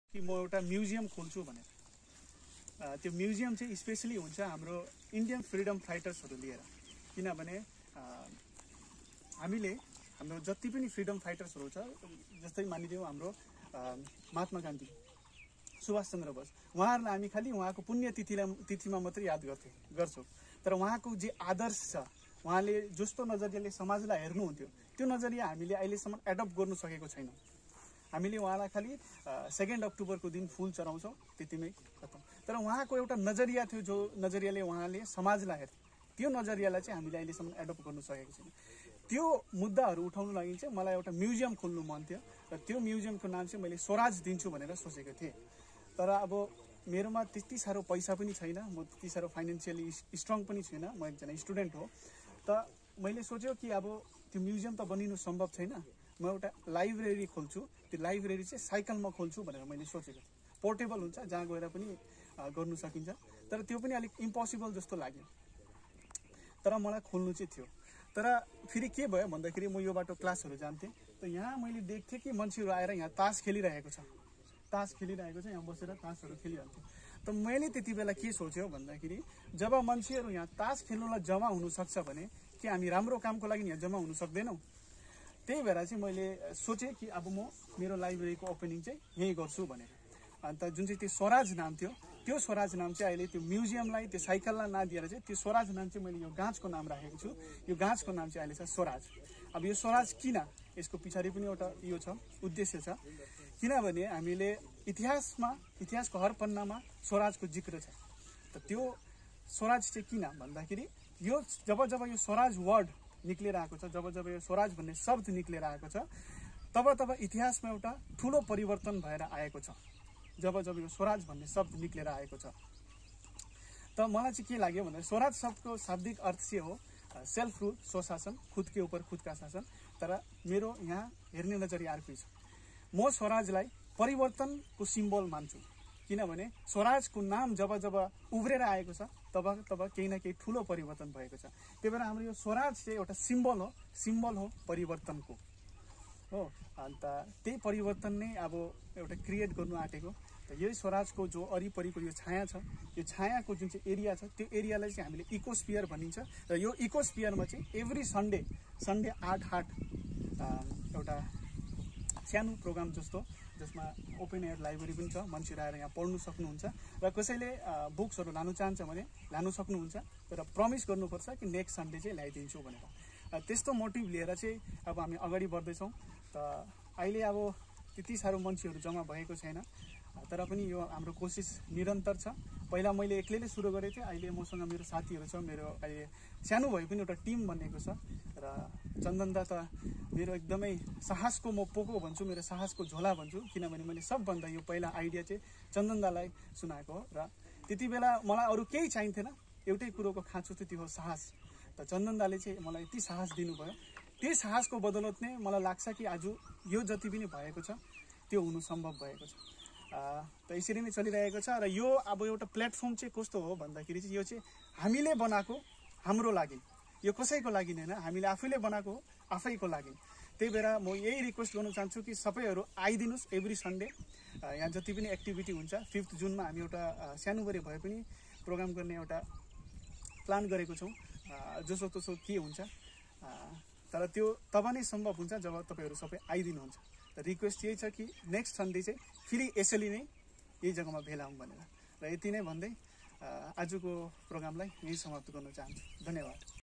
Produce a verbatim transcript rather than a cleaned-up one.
कि म एउटा म्युजियम खोल्छु भनेर। त्यो म्युजियम चाहिँ स्पेशली हुन्छ हाम्रो इन्डियन फ्रिडम फाइटर्सहरू लिएर, किनभने हामीले हाम्रो जति पनि फ्रिडम फाइटर्सहरू छ, जस्तै मानिदिउँ हाम्रो महात्मा गान्धी, सुभाष चन्द्र बोस, उहाँहरूलाई हामी खालि उहाँको पुण्यतिथिलाई तिथिमा मात्रै याद गर्थे गर्छौँ, तर उहाँको जे आदर्श छ, उहाँले जस्तो नजरियाले समाजलाई हेर्नुहुन्थ्यो त्यो नजरिया हामीले अहिलेसम्म एडप्ट गर्नु सकेको छैनौँ। हामीले उहाँलाई खालि सेकेन्ड अक्टोबरको दिन फुल चढाउँछौँ, त्यतिमै खतम। तर उहाँको एउटा नजरिया थियो, जो नजरियाले उहाँले समाजलाई हेर्थ्यो, त्यो नजरियालाई चाहिँ हामीले अहिलेसम्म एडप्ट गर्नु सकेको छैन। त्यो मुद्दाहरू उठाउनु लागि चाहिँ मलाई एउटा म्युजियम खोल्नु मन थियो, र त्यो म्युजियमको नाम चाहिँ मैले स्वराज दिन्छु भनेर सोचेको थिएँ। तर अब मेरोमा त्यति साह्रो पैसा पनि छैन, म त्यति साह्रो फाइनेन्सियली स्ट्रङ पनि छैन, म एकजना स्टुडेन्ट हो। त मैले सोच्यो कि अब त्यो म्युजियम त बनिनु सम्भव छैन, म एउटा लाइब्रेरी खोल्छु, त्यो लाइब्रेरी चाहिँ साइकलमा खोल्छु भनेर मैले सोचेको थिएँ। पोर्टेबल हुन्छ, जहाँ गएर पनि गर्नु सकिन्छ, तर त्यो पनि अलिक इम्पोसिबल जस्तो लाग्यो। तर मलाई खोल्नु चाहिँ थियो। तर फेरि के भयो भन्दाखेरि म यो बाटो क्लासहरू जान्थेँ, त यहाँ मैले देख्थेँ कि मान्छेहरू आएर यहाँ तास खेलिरहेको छ, तास खेलिरहेको छ, यहाँ बसेर तासहरू खेलिरहेको। त मैले त्यति बेला के सोच्यो भन्दाखेरि, जब मान्छेहरू यहाँ तास खेल्नुलाई जम्मा हुनसक्छ भने कि हामी राम्रो कामको लागि यहाँ जम्मा हुन सक्दैनौँ। त्यही भएर चाहिँ मैले सोचेँ कि अब म मेरो लाइब्रेरीको ओपनिङ चाहिँ यहीँ गर्छु भनेर। अन्त जुन चाहिँ त्यो स्वराज नाम थियो, त्यो स्वराज नाम चाहिँ अहिले त्यो म्युजियमलाई, त्यो साइकललाई नदिएर चाहिँ त्यो स्वराज नाम चाहिँ मैले यो गाँचको नाम राखेको छु। यो गाँचको नाम चाहिँ अहिले छ स्वराज। अब यो स्वराज किन, यसको पछाडि पनि एउटा यो छ, उद्देश्य छ। किनभने हामीले इतिहासमा, इतिहासको हर पन्नामा स्वराजको जिक्र छ। त त्यो स्वराज चाहिँ किन भन्दाखेरि, यो जब जब यो स्वराज वर्ड निक्लेर आएको छ, जब जब यो स्वराज भन्ने शब्द निक्लेर आएको छ, तब तब इतिहासमा एउटा ठुलो परिवर्तन भएर आएको छ। जब जब यो स्वराज भन्ने शब्द निक्लेर आएको छ, त मलाई चाहिँ के लाग्यो भन्दा स्वराज शब्दको शाब्दिक अर्थ चाहिँ हो सेल्फ रुल, स्वशासन, खुद के ऊपर खुद का शासन। तर मेरो यहाँ हेर्ने नजरिया अर्कै छ। म स्वराजलाई परिवर्तनको सिम्बल मान्छु, किनभने स्वराजको नाम जब जब उब्रेर आएको छ, तब तब केही न केही ठुलो परिवर्तन भएको छ। त्यही भएर हाम्रो यो स्वराज चाहिँ एउटा सिम्बल हो, सिम्बल हो परिवर्तनको हो। अन्त त्यही परिवर्तन नै अब एउटा क्रिएट गर्नु आँटेको। त यही स्वराजको जो वरिपरिको यो छाया छ, यो छायाको जुन चाहिँ एरिया छ, त्यो एरियालाई चाहिँ हामीले इकोस्फियर भनिन्छ। र यो इकोस्फियरमा चाहिँ एभ्री सन्डे सन्डे आठ आठ एउटा सानो प्रोग्राम जस्तो, जसमा ओपन एयर लाइब्रेरी पनि छ, मान्छेहरू आएर यहाँ पढ्नु सक्नुहुन्छ। र कसैले बुक्सहरू लानु चाहन्छ भने लानु सक्नुहुन्छ, तर प्रमिस गर्नुपर्छ कि नेक्स्ट सन्डे चाहिँ ल्याइदिन्छु भनेर। त्यस्तो मोटिभ लिएर चाहिँ अब हामी अगाडि बढ्दैछौँ। त अहिले अब त्यति साह्रो मान्छेहरू जम्मा भएको छैन, तर पनि यो हाम्रो कोसिस निरन्तर छ। पहिला मैले एक्लैले सुरु गरेको थिएँ, अहिले मसँग मेरो साथीहरू छ, मेरो अहिले सानो भए पनि एउटा टिम बनेको छ। र चन्दन दा त मेरो एकदमै साहसको म पोको भन्छु, मेरो साहसको झोला भन्छु, किनभने मैले सबभन्दा यो पहिला आइडिया चाहिँ चन्दन दालाई सुनाएको हो। र त्यति बेला मलाई अरू केही चाहिन्थेन, एउटै कुरोको खाँचो थियो, त्यो हो साहस। त चन्दन दाले चाहिँ मलाई यति साहस दिनुभयो, त्यही साहसको बदौलत नै मलाई लाग्छ कि आज यो जति पनि भएको छ त्यो हुनु सम्भव भएको छ। त यसरी नै चलिरहेको छ। र यो अब एउटा प्लेटफर्म चाहिँ कस्तो हो भन्दाखेरि चाहिँ यो चाहिँ हामीले बनाएको, हाम्रो लागि, यो कसैको लागि होइन, हामीले आफैले बनाएको हो, आफैको लागि। त्यही भएर म यही रिक्वेस्ट गर्नु चाहन्छु कि सबैहरू आइदिनुहोस् एभ्री सन्डे। यहाँ जति पनि एक्टिभिटी हुन्छ, फिफ्थ जुनमा हामी एउटा सानोबडे भए पनि प्रोग्राम गर्ने एउटा प्लान गरेको छौँ। जसो तसो के हुन्छ, तर त्यो तब नै सम्भव हुन्छ जब तपाईँहरू सबै आइदिनुहुन्छ। त रिक्वेस्ट यही छ कि नेक्स्ट सन्डे चाहिँ फेरि यसरी नै यही जग्गामा भेला हौँ भनेर। र यति नै भन्दै आजको प्रोग्रामलाई यहीँ समाप्त गर्न चाहन्छु। धन्यवाद।